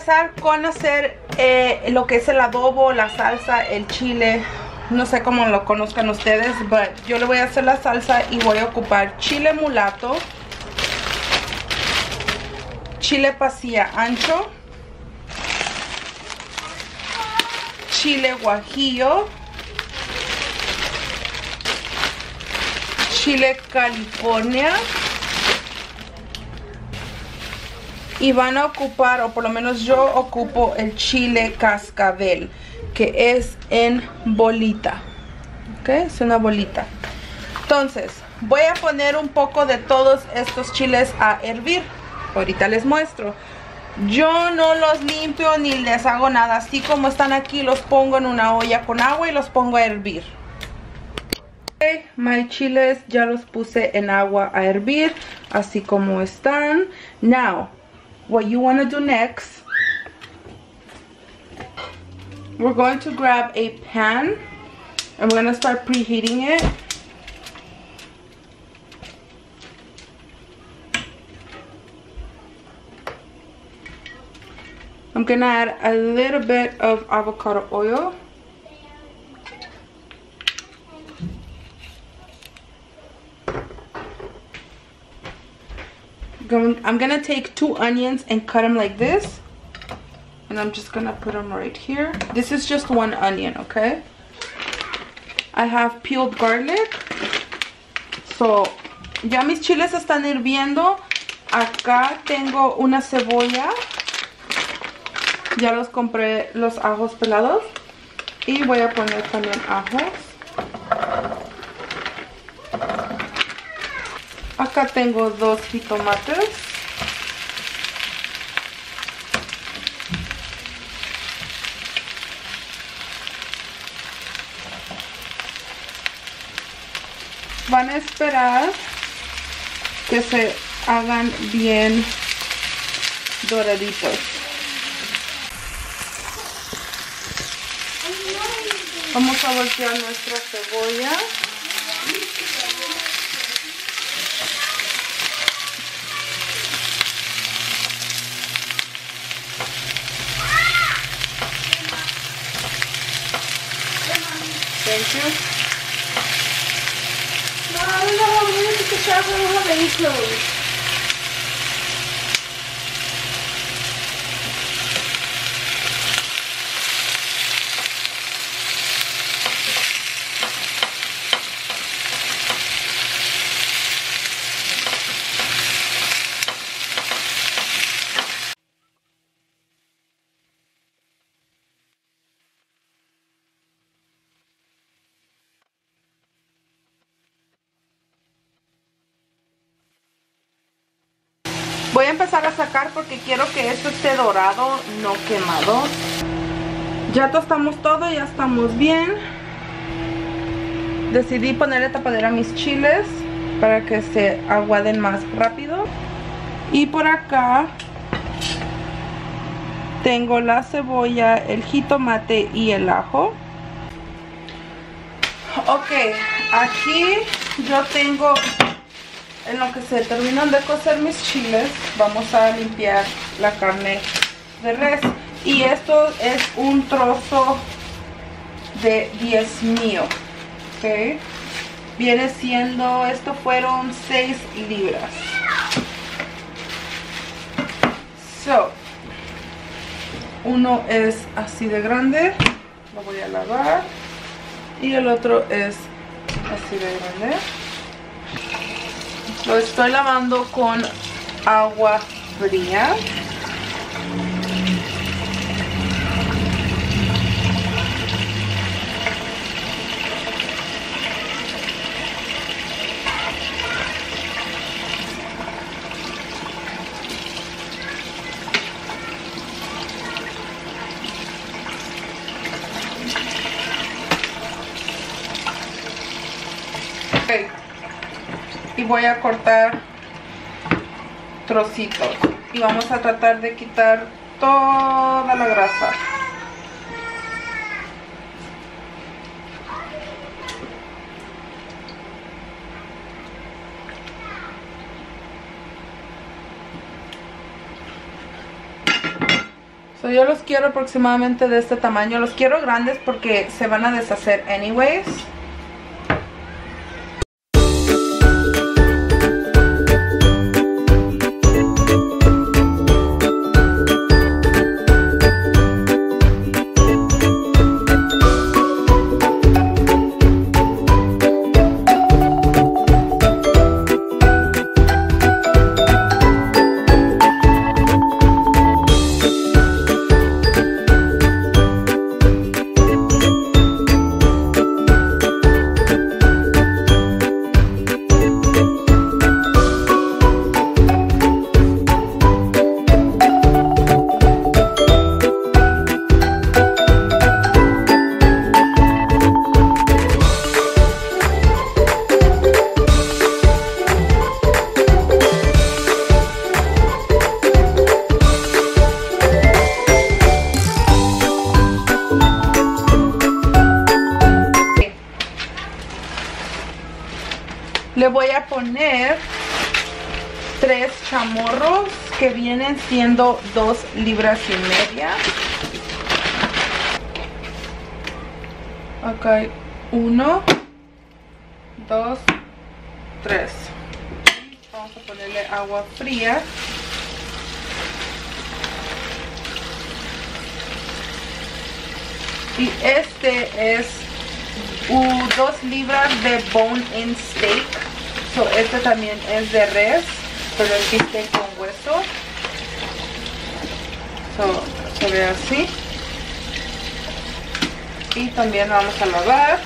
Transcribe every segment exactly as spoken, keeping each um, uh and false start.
empezar con hacer eh, lo que es el adobo, la salsa, el chile. No sé cómo lo conozcan ustedes, pero yo le voy a hacer la salsa y voy a ocupar chile mulato, chile pasilla ancho, chile guajillo, chile California, y van a ocupar, o por lo menos yo ocupo el chile cascabel, que es en bolita. Ok, es una bolita. Entonces voy a poner un poco de todos estos chiles a hervir. Ahorita les muestro. Yo no los limpio ni les hago nada. Así como están aquí, los pongo en una olla con agua y los pongo a hervir. Ok, mis chiles ya los puse en agua a hervir, así como están. Now, what you want to do next, we're going to grab a pan and we're going to start preheating it. I'm going to add a little bit of avocado oil. I'm going to take two onions and cut them like this. And I'm just going to put them right here. This is just one onion, okay? I have peeled garlic. So, ya mis chiles están hirviendo. Acá tengo una cebolla. Ya los compré, los ajos pelados. Y voy a poner también ajos. Acá tengo dos jitomates. Van a esperar que se hagan bien doraditos. Vamos a voltear nuestra cebolla. Thank you. No, I don't know how we're going to take a shower. I don't have any clothes. Voy a empezar a sacar porque quiero que esto esté dorado, no quemado. Ya tostamos todo, ya estamos bien. Decidí ponerle tapadera a mis chiles para que se aguaden más rápido. Y por acá tengo la cebolla, el jitomate y el ajo. Ok, aquí yo tengo... En lo que se terminan de cocer mis chiles, vamos a limpiar la carne de res. Y esto es un trozo de diezmillo, ¿ok? Viene siendo, esto fueron seis libras. So, uno es así de grande, lo voy a lavar. Y el otro es así de grande. Lo estoy lavando con agua fría. Okay. Y voy a cortar trocitos y vamos a tratar de quitar toda la grasa. So, yo los quiero aproximadamente de este tamaño. Los quiero grandes porque se van a deshacer anyways. Le voy a poner tres chamorros que vienen siendo dos libras y media. Acá hay uno, dos, tres. Vamos a ponerle agua fría. Y este es uh, dos libras de bone-in steak. So, este también es de res, pero el bistec con hueso. So, se ve así. Y también lo vamos a lavar.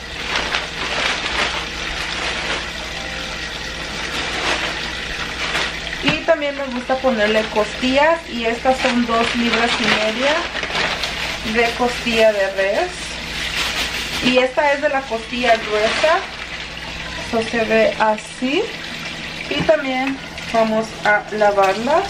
Y también me gusta ponerle costillas. Y estas son dos libras y media de costilla de res. Y esta es de la costilla gruesa. Eso se ve así. Y también vamos a lavarlas.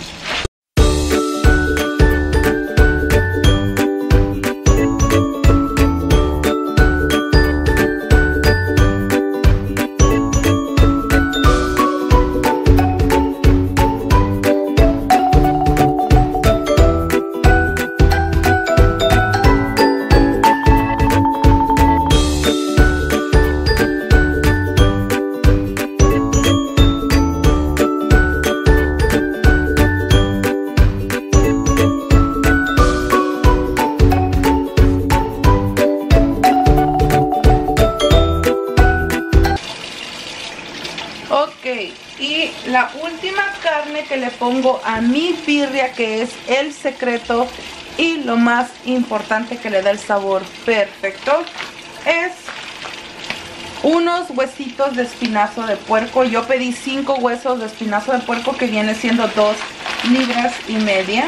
Y la última carne que le pongo a mi birria, que es el secreto y lo más importante que le da el sabor perfecto, es unos huesitos de espinazo de puerco. Yo pedí cinco huesos de espinazo de puerco, que viene siendo dos libras y media.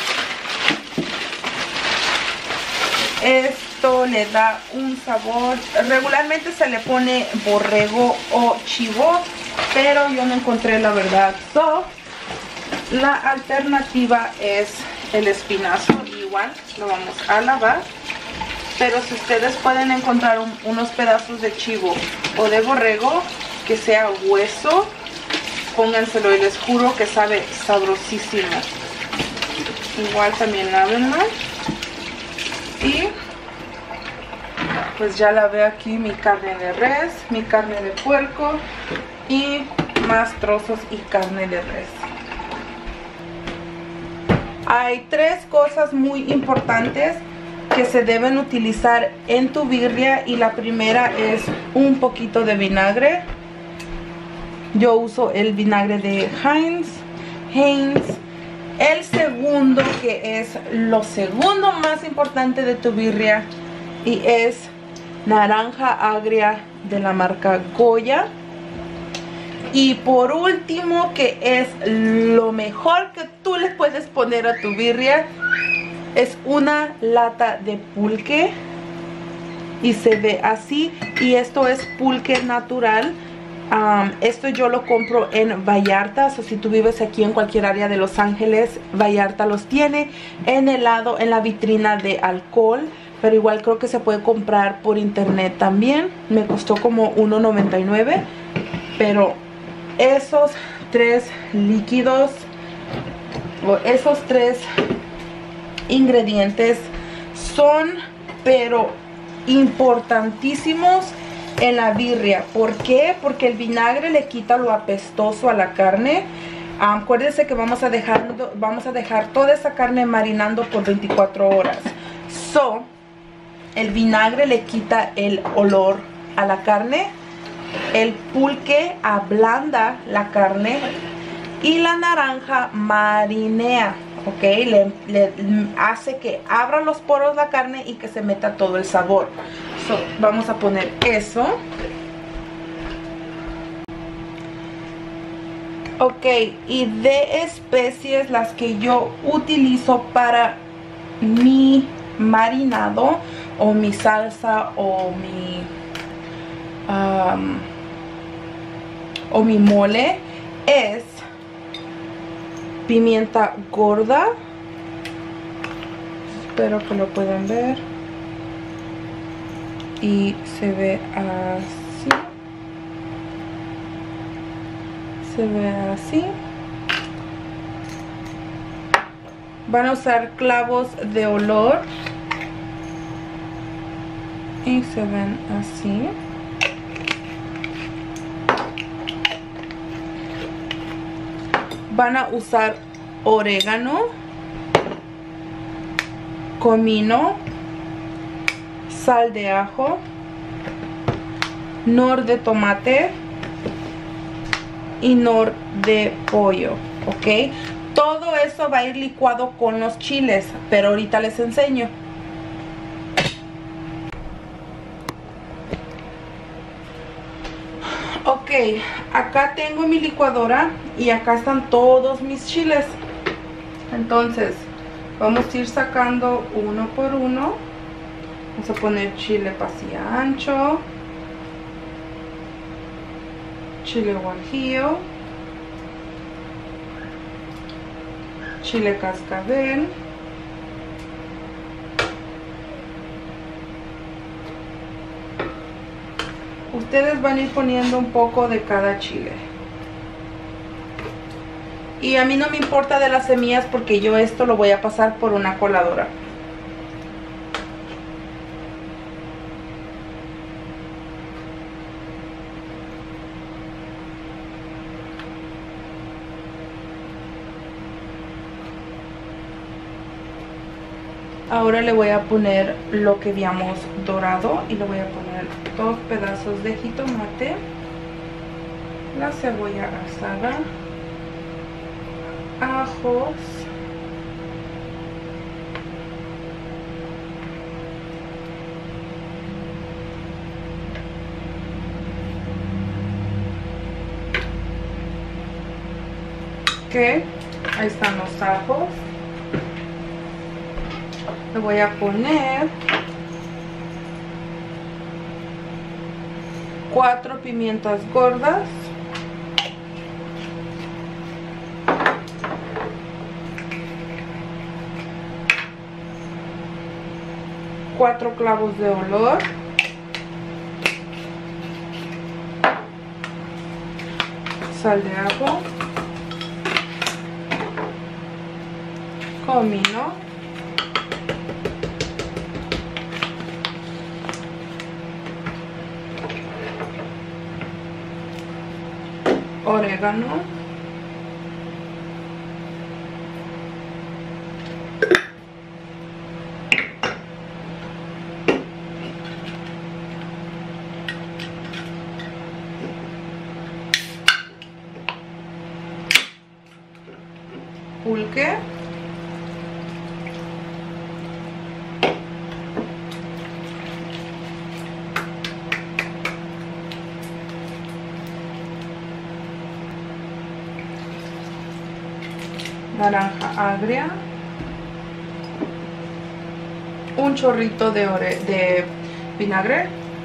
Esto le da un sabor. Regularmente se le pone borrego o chivo, pero yo no encontré, la verdad. So, la alternativa es el espinazo. Igual lo vamos a lavar. Pero si ustedes pueden encontrar un, unos pedazos de chivo o de borrego que sea hueso, pónganselo y les juro que sabe sabrosísimo. Igual también lávenlo. Y pues ya lavé aquí mi carne de res, mi carne de puerco y más trozos y carne de res. Hay tres cosas muy importantes que se deben utilizar en tu birria, y la primera es un poquito de vinagre. Yo uso el vinagre de Heinz. Heinz. El segundo, que es lo segundo más importante de tu birria, y es naranja agria de la marca Goya. Y por último, que es lo mejor que tú le puedes poner a tu birria, es una lata de pulque. Y se ve así. Y esto es pulque natural. Um, esto yo lo compro en Vallarta. O sea, si tú vives aquí en cualquier área de Los Ángeles, Vallarta los tiene. En el lado, en la vitrina de alcohol. Pero igual creo que se puede comprar por internet también. Me costó como uno noventa y nueve. Pero esos tres líquidos, o esos tres ingredientes son pero importantísimos en la birria. ¿Por qué? Porque el vinagre le quita lo apestoso a la carne. Um, acuérdense que vamos a dejar vamos a dejar toda esa carne marinando por veinticuatro horas. So, el vinagre le quita el olor a la carne, el pulque ablanda la carne y la naranja marinea, ok, le, le hace que abra los poros la carne y que se meta todo el sabor. So, vamos a poner eso. Ok, y de especies las que yo utilizo para mi marinado o mi salsa o mi um, o mi mole es pimienta gorda. Espero que lo puedan ver. Y se ve así. Se ve así. Van a usar clavos de olor. Y se ven así. Van a usar orégano, comino, sal de ajo, nor de tomate y nor de pollo, ok. Todo eso va a ir licuado con los chiles, pero ahorita les enseño. Ok, acá tengo mi licuadora y acá están todos mis chiles. Entonces, vamos a ir sacando uno por uno. Vamos a poner chile pasilla ancho, chile guajillo, chile cascabel, ustedes van a ir poniendo un poco de cada chile. Y a mí no me importa de las semillas porque yo esto lo voy a pasar por una coladora. Ahora le voy a poner lo que habíamos dorado y le voy a poner dos pedazos de jitomate, la cebolla asada, ajos, ok, ahí están los ajos. Le voy a poner cuatro pimientas gordas, cuatro clavos de olor, sal de ajo, comino, orégano, pulque, naranja agria, un chorrito de, ore de vinagre,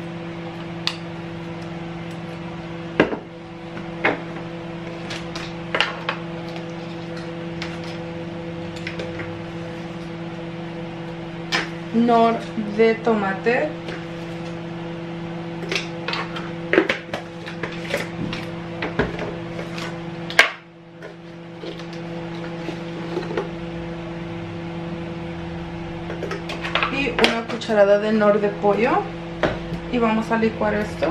nor de tomate, cucharada de nor de pollo y vamos a licuar esto.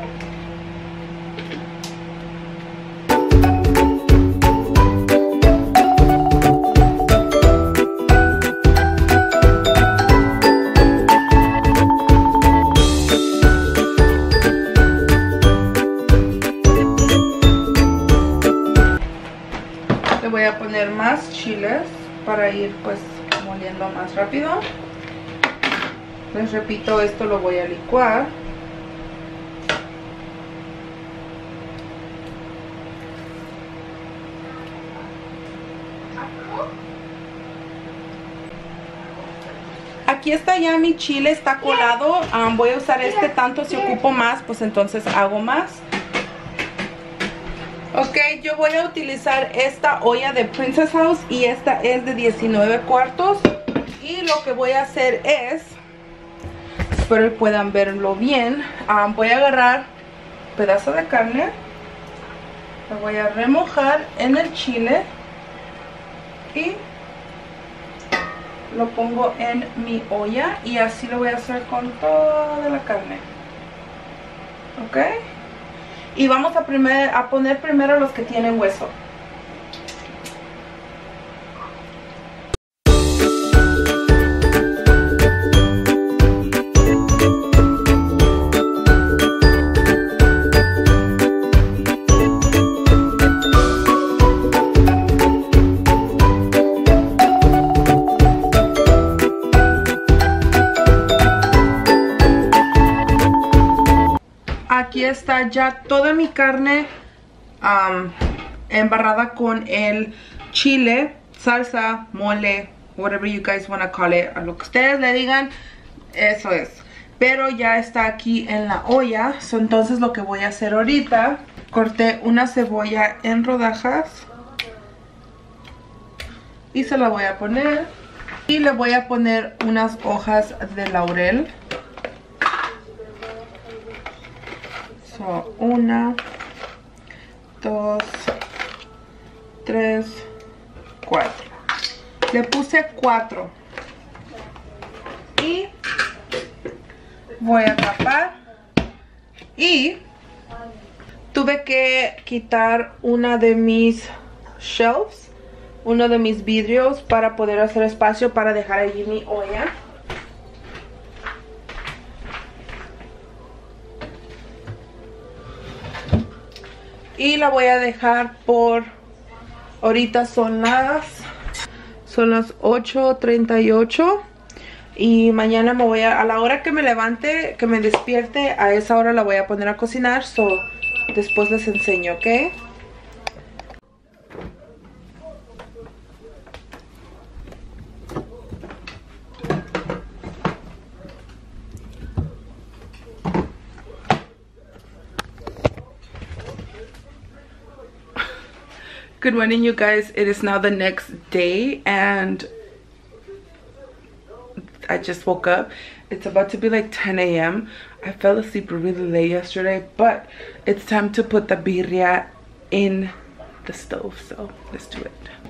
Le voy a poner más chiles para ir pues moliendo más rápido. Les repito, esto lo voy a licuar. Aquí está ya mi chile, está colado. Um, voy a usar este tanto, si ocupo más, pues entonces hago más. Ok, yo voy a utilizar esta olla de Princess House y esta es de diecinueve cuartos. Y lo que voy a hacer es, espero que puedan verlo bien, um, voy a agarrar un pedazo de carne, lo voy a remojar en el chile y lo pongo en mi olla y así lo voy a hacer con toda la carne. Ok. Y vamos a, primer, a poner primero los que tienen hueso. Aquí está ya toda mi carne um, embarrada con el chile, salsa, mole, whatever you guys want to call it, a lo que ustedes le digan, eso es. Pero ya está aquí en la olla, so, entonces lo que voy a hacer ahorita, corté una cebolla en rodajas y se la voy a poner. Y le voy a poner unas hojas de laurel. So, una, dos, tres, cuatro. Le puse cuatro. Y voy a tapar. Y tuve que quitar una de mis shelves, uno de mis vidrios, para poder hacer espacio para dejar allí mi olla. Y la voy a dejar por, ahorita son las, son las ocho treinta y ocho. Y mañana me voy a, a la hora que me levante, que me despierte, a esa hora la voy a poner a cocinar. So, después les enseño, ¿ok? Good morning, you guys. It is now the next day and I just woke up. It's about to be like ten A M I fell asleep really late yesterday, but it's time to put the birria in the stove, so let's do it.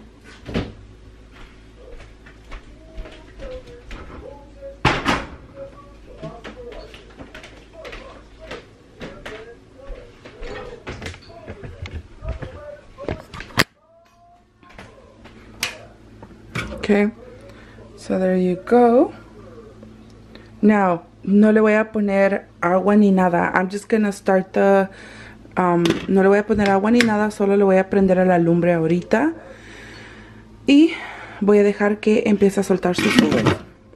Okay, so there you go. Now, no le voy a poner agua ni nada. I'm just gonna start the... Um, no le voy a poner agua ni nada, solo le voy a prender a la lumbre ahorita. Y voy a dejar que empiece a soltar sus nubes.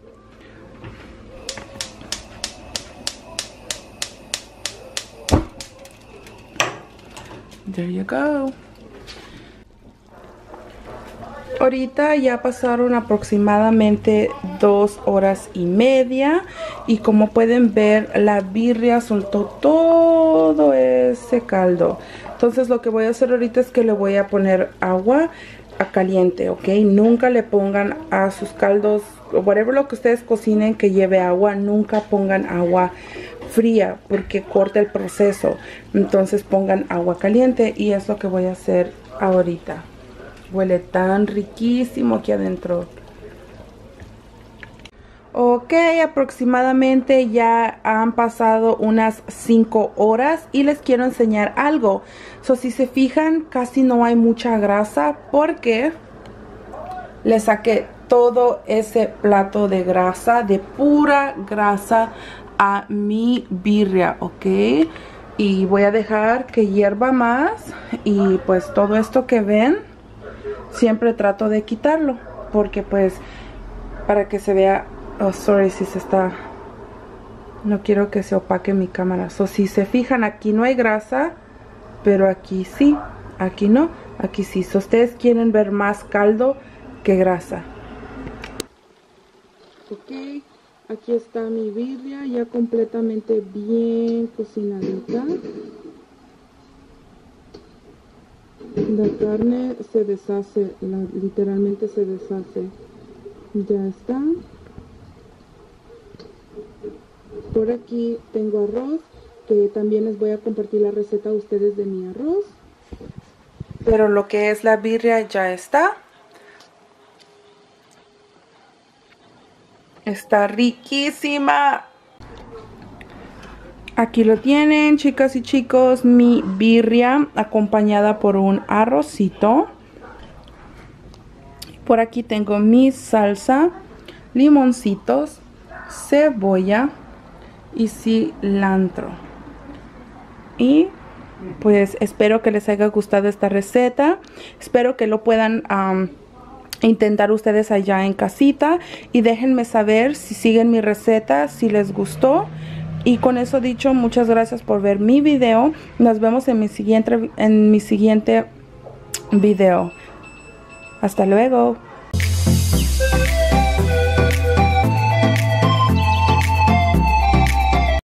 There you go. Ahorita ya pasaron aproximadamente dos horas y media y como pueden ver la birria soltó todo ese caldo. Entonces lo que voy a hacer ahorita es que le voy a poner agua a caliente, ¿ok? Nunca le pongan a sus caldos, whatever lo que ustedes cocinen que lleve agua, nunca pongan agua fría porque corta el proceso. Entonces pongan agua caliente y es lo que voy a hacer ahorita. Huele tan riquísimo aquí adentro. Ok, aproximadamente ya han pasado unas cinco horas y les quiero enseñar algo. So, si se fijan, casi no hay mucha grasa porque le saqué todo ese plato de grasa, de pura grasa, a mi birria, ok. Y voy a dejar que hierva más y pues todo esto que ven, siempre trato de quitarlo porque pues para que se vea. Oh, sorry si se está... No quiero que se opaque mi cámara. So, si se fijan, aquí no hay grasa, pero aquí sí. Aquí no, aquí sí. So, ustedes quieren ver más caldo que grasa. Ok, aquí está mi birria ya completamente bien cocinadita. La carne se deshace, la, literalmente se deshace. Ya está. Por aquí tengo arroz, que también les voy a compartir la receta a ustedes de mi arroz. Pero lo que es la birria ya está. Está riquísima. Aquí lo tienen, chicas y chicos, mi birria acompañada por un arrocito. Por aquí tengo mi salsa, limoncitos, cebolla y cilantro. Y pues espero que les haya gustado esta receta. Espero que lo puedan um, intentar ustedes allá en casita. Y déjenme saber si siguen mi receta, si les gustó. Y con eso dicho, muchas gracias por ver mi video. Nos vemos en mi siguiente, en mi siguiente video. Hasta luego.